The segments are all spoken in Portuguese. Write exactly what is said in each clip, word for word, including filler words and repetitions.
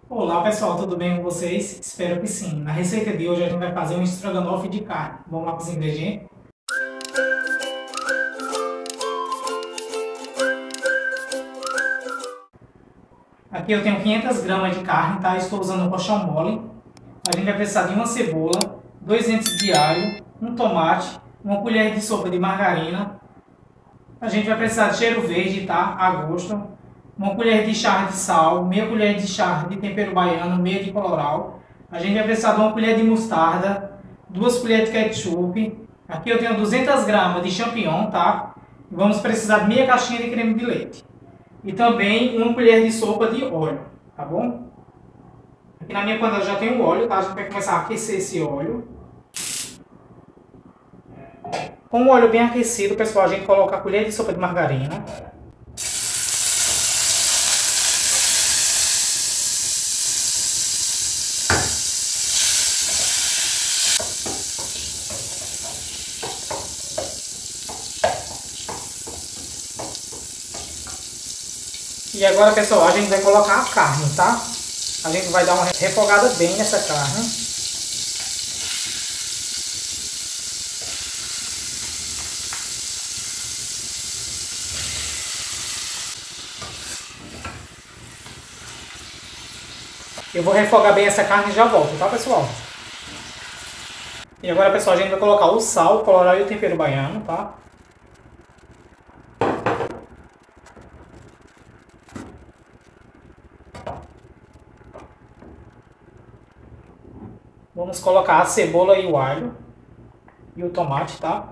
Olá pessoal, tudo bem com vocês? Espero que sim. Na receita de hoje a gente vai fazer um estrogonofe de carne. Vamos lá para os ingredientes? Aqui eu tenho quinhentas gramas de carne, tá? Estou usando um colchão mole. A gente vai precisar de uma cebola, dois dentes de alho, um tomate, uma colher de sopa de margarina. A gente vai precisar de cheiro verde, tá? A gosto. Uma colher de chá de sal, meia colher de chá de tempero baiano, meia de colorau. A gente vai precisar de uma colher de mostarda, duas colheres de ketchup. Aqui eu tenho duzentas gramas de champignon, tá? Vamos precisar de meia caixinha de creme de leite. E também uma colher de sopa de óleo, tá bom? Aqui na minha panela já tem o óleo, tá? A gente vai começar a aquecer esse óleo. Com o óleo bem aquecido, pessoal, a gente coloca a colher de sopa de margarina. E agora, pessoal, a gente vai colocar a carne, tá? A gente vai dar uma refogada bem nessa carne. Eu vou refogar bem essa carne e já volto, tá, pessoal? E agora, pessoal, a gente vai colocar o sal, o colorau e o tempero baiano, tá? Vamos colocar a cebola e o alho e o tomate, tá?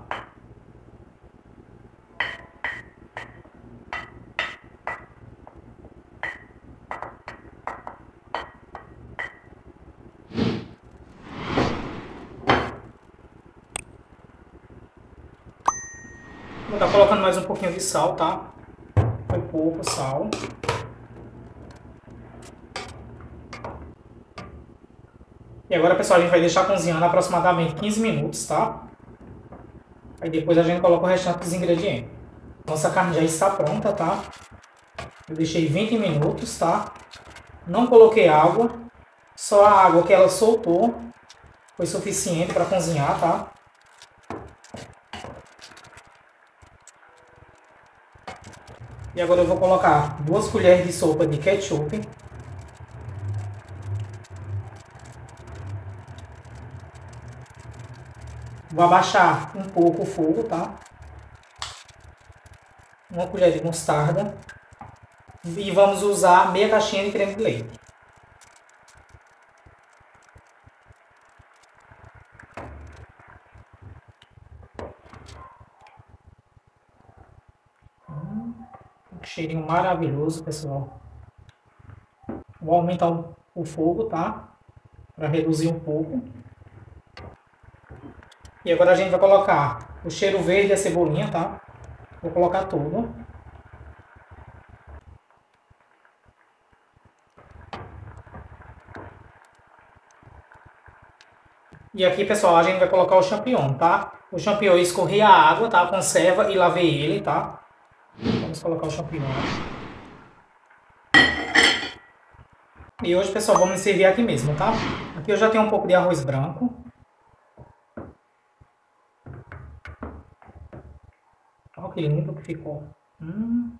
Vou estar colocando mais um pouquinho de sal, tá? Foi pouco sal. E agora, pessoal, a gente vai deixar cozinhando aproximadamente quinze minutos, tá? Aí depois a gente coloca o restante dos ingredientes. Nossa carne já está pronta, tá? Eu deixei vinte minutos, tá? Não coloquei água. Só a água que ela soltou foi suficiente para cozinhar, tá? E agora eu vou colocar duas colheres de sopa de ketchup. Vou abaixar um pouco o fogo, tá? Uma colher de mostarda. E vamos usar meia caixinha de creme de leite. Hum, um cheirinho maravilhoso, pessoal. Vou aumentar o fogo, tá? Para reduzir um pouco. E agora a gente vai colocar o cheiro verde e a cebolinha, tá? Vou colocar tudo. E aqui, pessoal, a gente vai colocar o champignon, tá? O champignon eu escorri a água, tá? Conserva e lavei ele, tá? Vamos colocar o champignon. E hoje, pessoal, vamos servir aqui mesmo, tá? Aqui eu já tenho um pouco de arroz branco. Olha que limpo que ficou. Hum.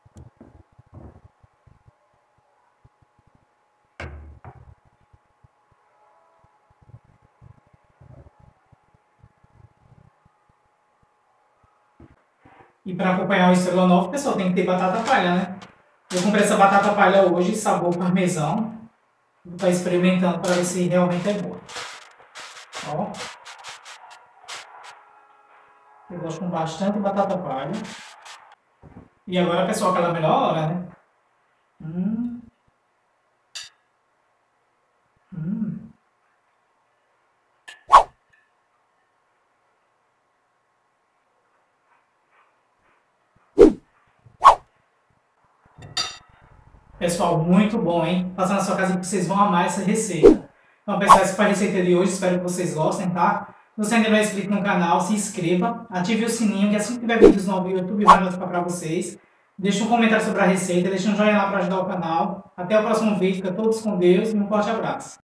E para acompanhar o estrogonofe, pessoal, tem que ter batata palha, né? Eu comprei essa batata palha hoje, sabor parmesão. Vou estar experimentando para ver se realmente é boa. Ó. Eu gosto com bastante batata palha. E agora, pessoal, aquela melhor hora, né? Hum. Hum. Pessoal, muito bom, hein? Faça na sua casa que vocês vão amar essa receita. Então, pessoal, essa foi a receita de hoje. Espero que vocês gostem, tá? Se você ainda não é inscrito no canal, se inscreva, ative o sininho, que assim que tiver vídeos novos no YouTube vai notificar para vocês. Deixa um comentário sobre a receita, deixa um joinha lá para ajudar o canal. Até o próximo vídeo, fica todos com Deus e um forte abraço.